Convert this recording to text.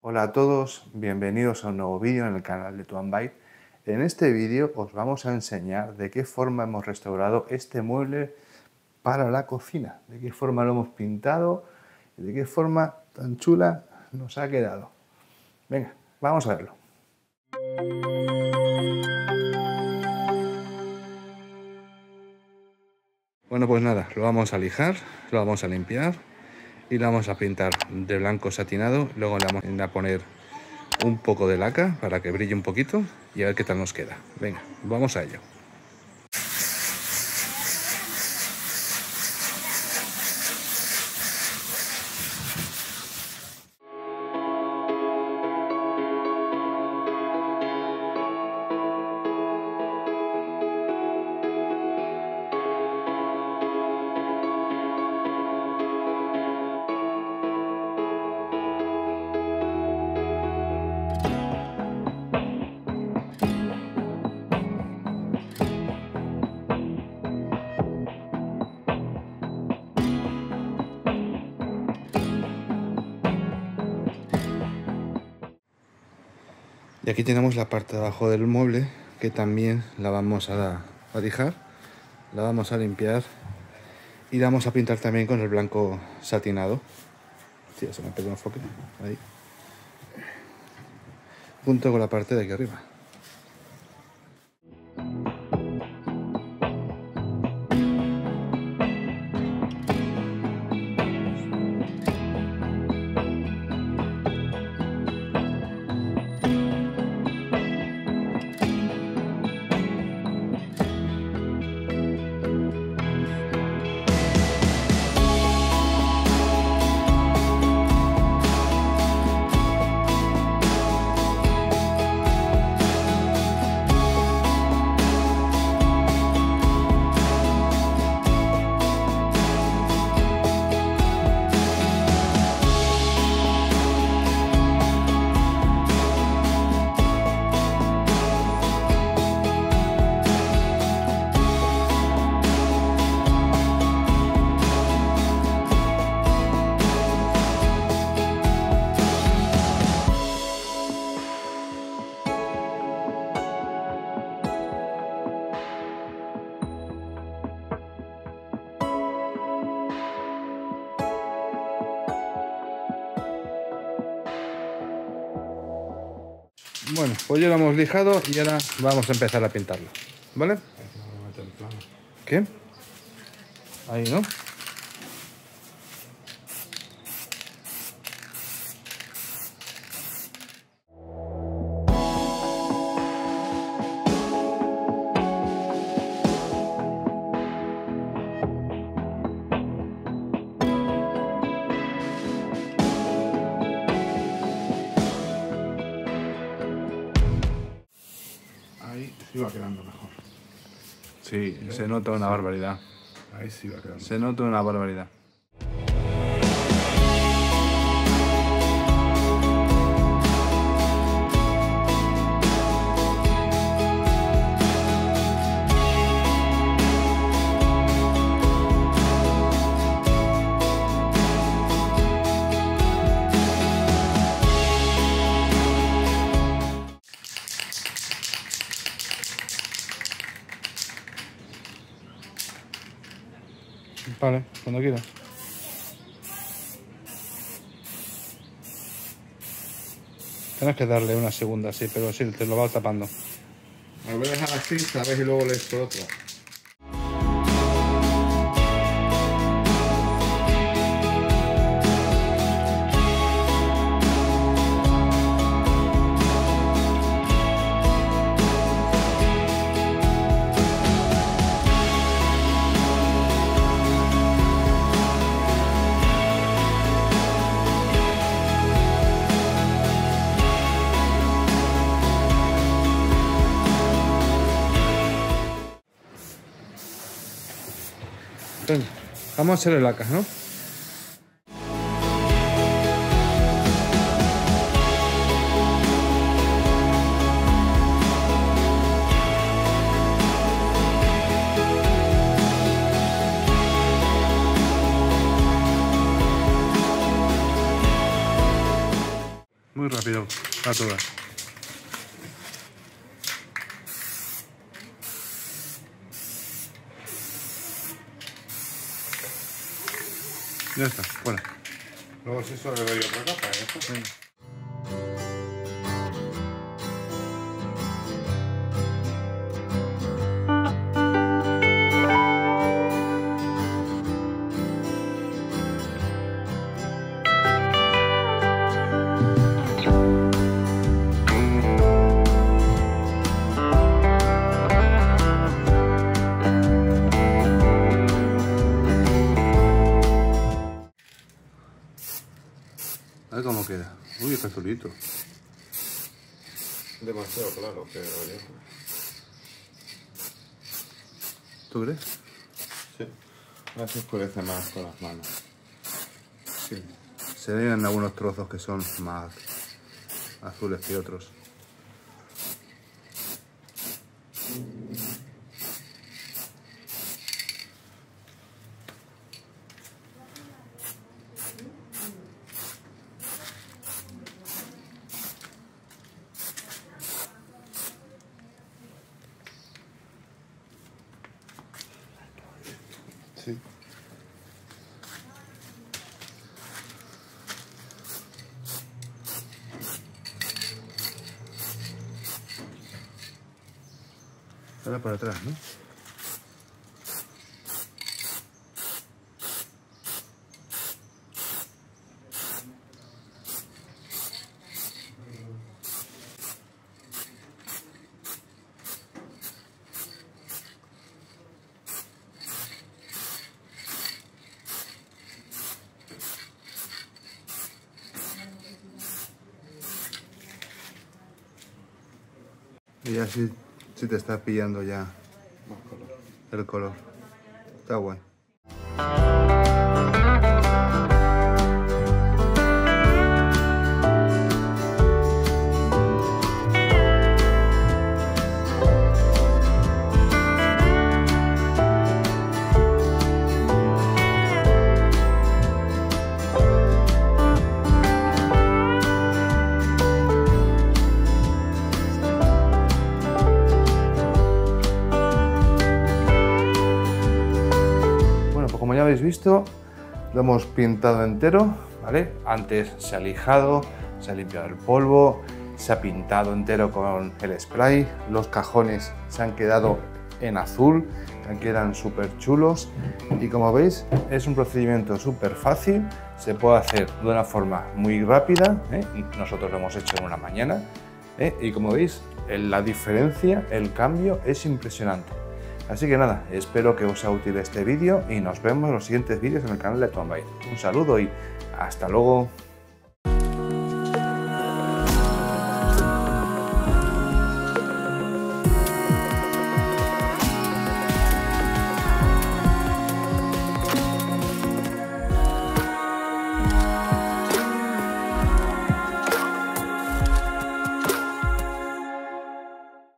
Hola a todos, bienvenidos a un nuevo vídeo en el canal de Tuanbay. En este vídeo os vamos a enseñar de qué forma hemos restaurado este mueble para la cocina, de qué forma lo hemos pintado y de qué forma tan chula nos ha quedado. Venga, vamos a verlo. Bueno, pues nada, lo vamos a lijar, lo vamos a limpiar y lo vamos a pintar de blanco satinado. Luego le vamos a poner un poco de laca para que brille un poquito y a ver qué tal nos queda. Venga, vamos a ello. Y aquí tenemos la parte de abajo del mueble, que también la vamos a lijar, la vamos a limpiar y la vamos a pintar también con el blanco satinado. Sí, se me perdió un enfoque, ahí. Junto con la parte de aquí arriba. Bueno, pues ya lo hemos lijado y ahora vamos a empezar a pintarlo, ¿vale? ¿Qué? Ahí, ¿no? Ahí sí va quedando mejor. Sí, se nota una barbaridad. Ahí sí va quedando. Se nota una barbaridad. Vale, cuando quieras. Tienes que darle una segunda, sí, pero sí, te lo va tapando. Me voy a dejar así, ¿sabes? Y luego le echo otro. Venga, vamos a hacerle lacas, ¿no? rápido a todas. Ya está, fuera. Luego si eso le doy otra capa, ¿eh? Venga. A ver cómo queda. Uy, qué azulito. Demasiado claro, pero oye. ¿Tú crees? Sí. A ver si oscurece más con las manos. Sí. Se ven algunos trozos que son más azules que otros. Sí. Ahora para atrás, ¿no? Y así si te está pillando ya Más color. el color. Está guay. Como ya habéis visto, lo hemos pintado entero, ¿vale? Antes se ha lijado, se ha limpiado el polvo, se ha pintado entero con el spray, los cajones se han quedado en azul, quedan súper chulos y como veis es un procedimiento súper fácil, se puede hacer de una forma muy rápida, nosotros lo hemos hecho en una mañana y como veis la diferencia, el cambio es impresionante. Así que nada, espero que os sea útil este vídeo y nos vemos en los siguientes vídeos en el canal de Tuan Byte. Un saludo y hasta luego.